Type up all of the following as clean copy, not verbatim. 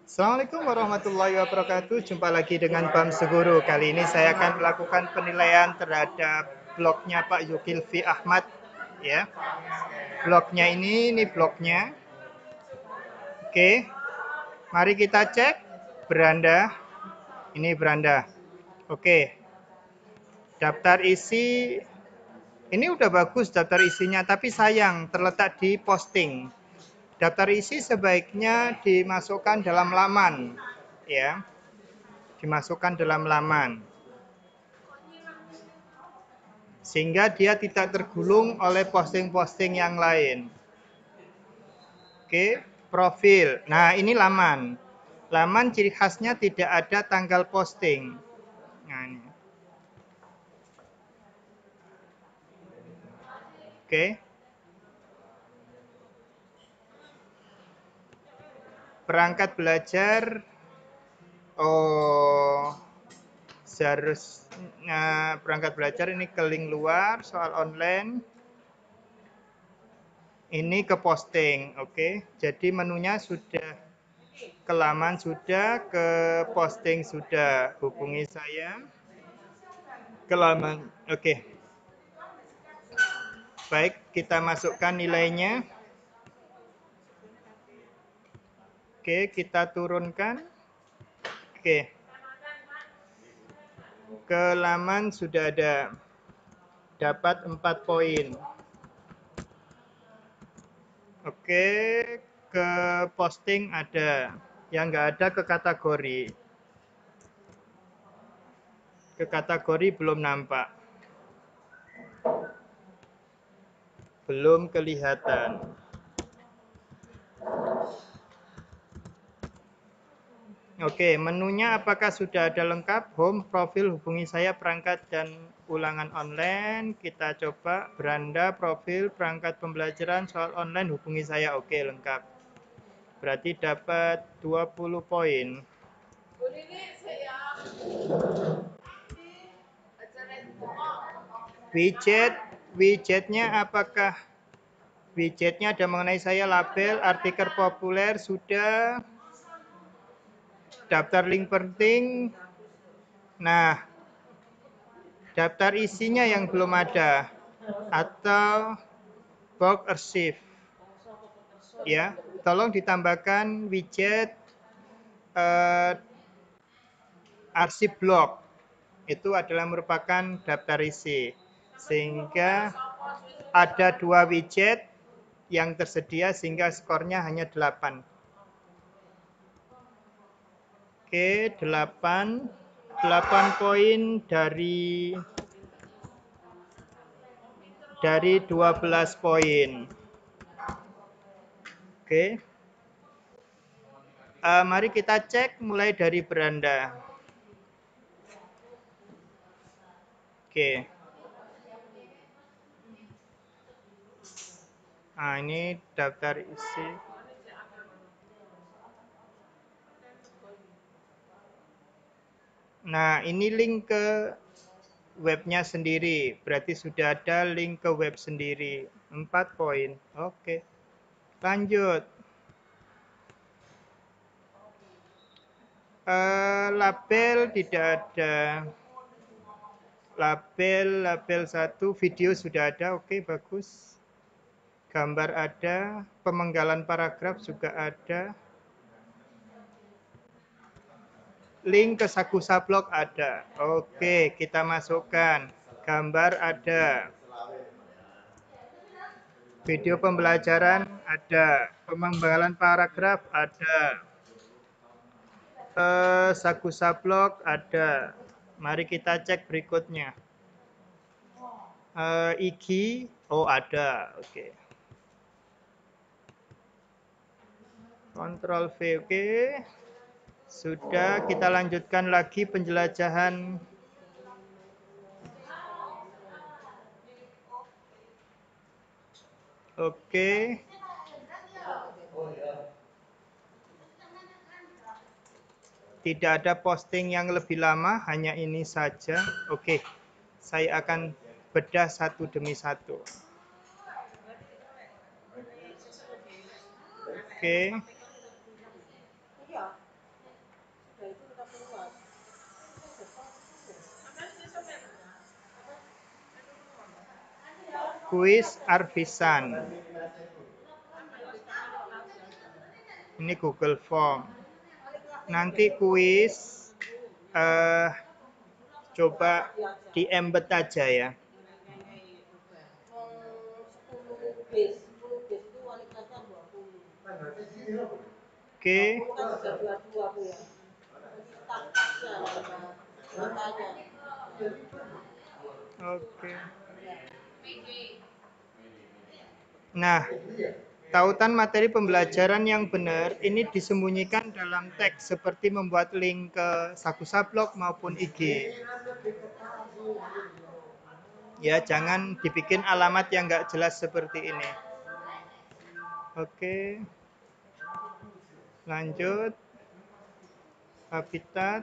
Assalamualaikum warahmatullahi wabarakatuh. Jumpa lagi dengan Bam Seguru. Kali ini saya akan melakukan penilaian terhadap blognya Pak Zulkifli Ahmad. Ya, blognya ini blognya. Oke, mari kita cek beranda. Ini beranda. Oke, daftar isi. Ini udah bagus daftar isinya, tapi sayang terletak di posting. Daftar isi sebaiknya dimasukkan dalam laman, ya. Dimasukkan dalam laman. Sehingga dia tidak tergulung oleh posting-posting yang lain. Oke, profil. Nah, ini laman. Laman ciri khasnya tidak ada tanggal posting. Nah, ini. Oke. Perangkat belajar. Oh, seharusnya perangkat belajar ini ke link luar, soal online. Ini ke posting, oke. Jadi menunya sudah ke laman sudah, ke posting sudah. Hubungi saya ke laman. Oke. Baik, kita masukkan nilainya. Oke, kita turunkan. Oke. Ke laman sudah ada. Dapat 4 poin. Oke, ke posting ada. Yang nggak ada ke kategori. Ke kategori belum nampak. Belum kelihatan. Oke, menunya apakah sudah ada lengkap? Home, profil, hubungi saya, perangkat, dan ulangan online. Kita coba beranda, profil, perangkat pembelajaran, soal online, hubungi saya. Oke, lengkap. Berarti dapat 20 poin. Widgetnya apakah widgetnya ada mengenai saya, label, artikel populer, sudah. Daftar link penting. Nah, daftar isinya yang belum ada. Atau box archive. Ya, tolong ditambahkan widget arsip blog. Itu adalah merupakan daftar isi. Sehingga ada 2 widget yang tersedia sehingga skornya hanya 8. Oke, 8 poin dari 12 poin. Oke. Mari kita cek mulai dari beranda. Oke. Nah, ini daftar isi. Nah, ini link ke webnya sendiri. Berarti sudah ada link ke web sendiri. 4 poin. Oke. Lanjut. Label tidak ada. Label 1, video sudah ada. Oke, bagus. Gambar ada, pemenggalan paragraf juga ada. Link ke Sakusa Blog ada. Oke, kita masukkan. Gambar ada. Video pembelajaran ada. Pemenggalan paragraf ada. Sakusa Blog ada. Mari kita cek berikutnya. IG, oh ada. Oke. Ctrl V, oke. Sudah, kita lanjutkan lagi penjelajahan. Oke. Tidak ada posting yang lebih lama, hanya ini saja. Oke. Saya akan bedah satu demi satu. Oke. Kuis Arvisan. Ini Google Form. Nanti kuis coba di embed aja ya. Oke. Oke. Nah, tautan materi pembelajaran yang benar ini disembunyikan dalam teks seperti membuat link ke Sakusa Blog maupun IG. Ya, jangan dibikin alamat yang nggak jelas seperti ini. Oke. Lanjut. Habitat.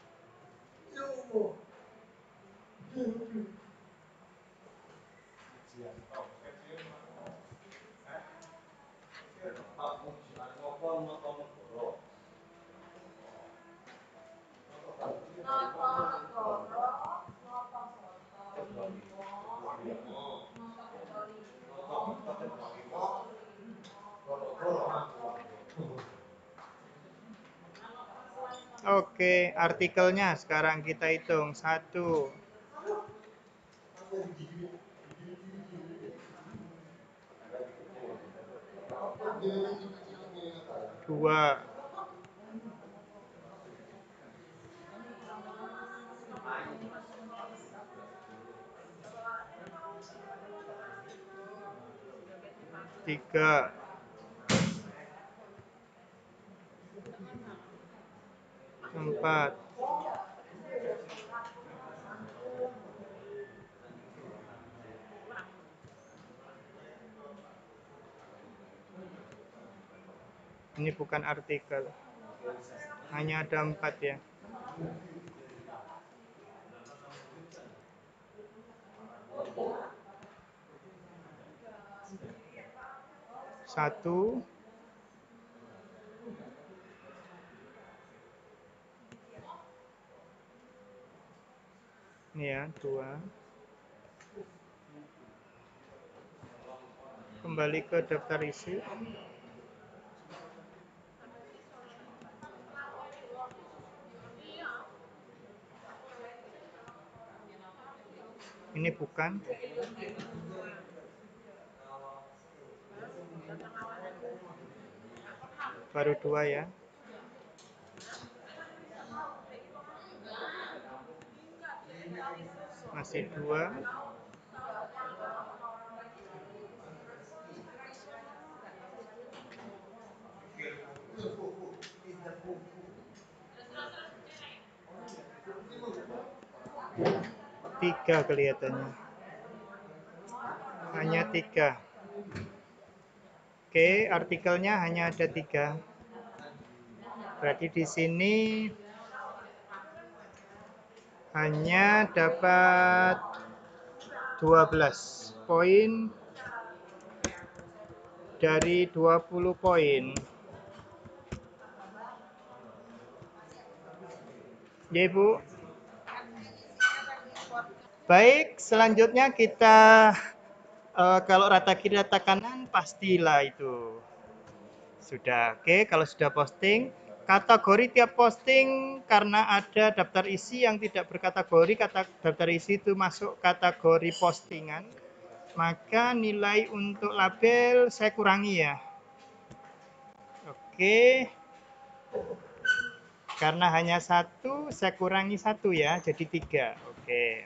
Oke, artikelnya sekarang kita hitung. 1, 2, 3, 4. Ini bukan artikel. Hanya ada 4 ya. 1, ini ya, 2. Kembali ke daftar isi. Ini bukan. Baru 2 ya. Masih 2. Tiga kelihatannya. Hanya 3. Oke, artikelnya hanya ada 3. Berarti di sini hanya dapat 12 poin dari 20 poin. Ya, Ibu. Baik, selanjutnya kita kalau rata kiri rata kanan pastilah itu. Sudah, oke. Kalau sudah posting, kategori tiap posting karena ada daftar isi yang tidak berkategori, daftar isi itu masuk kategori postingan, maka nilai untuk label saya kurangi ya. Oke. Karena hanya 1, saya kurangi 1 ya, jadi 3. Oke.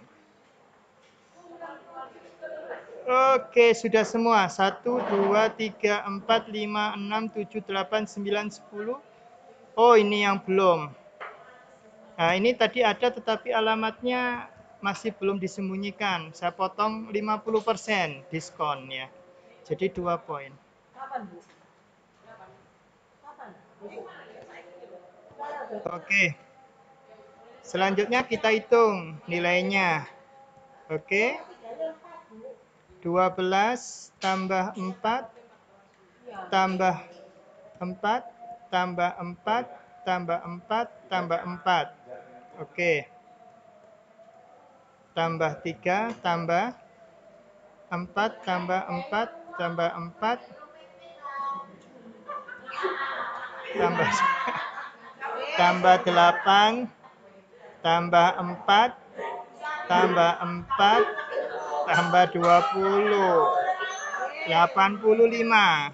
Oke, sudah semua. 1, 2, 3, 4, 5, 6, 7, 8, 9, 10. Oh, ini yang belum. Nah, ini tadi ada tetapi alamatnya masih belum disembunyikan. Saya potong 50% diskon ya. Jadi 2 poin. Oke. Selanjutnya kita hitung nilainya. Oke. 12 tambah 4 tambah 4 tambah 4 tambah 4 tambah 4. Oke. Tambah 3 tambah 4 tambah 4 tambah 4 tambah tambah 8 tambah 4 tambah 4 tambah 20 85.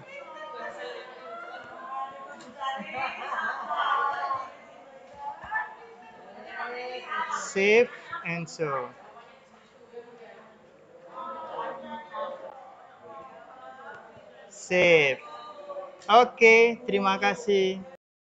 Save and so. Save. Oke, terima kasih.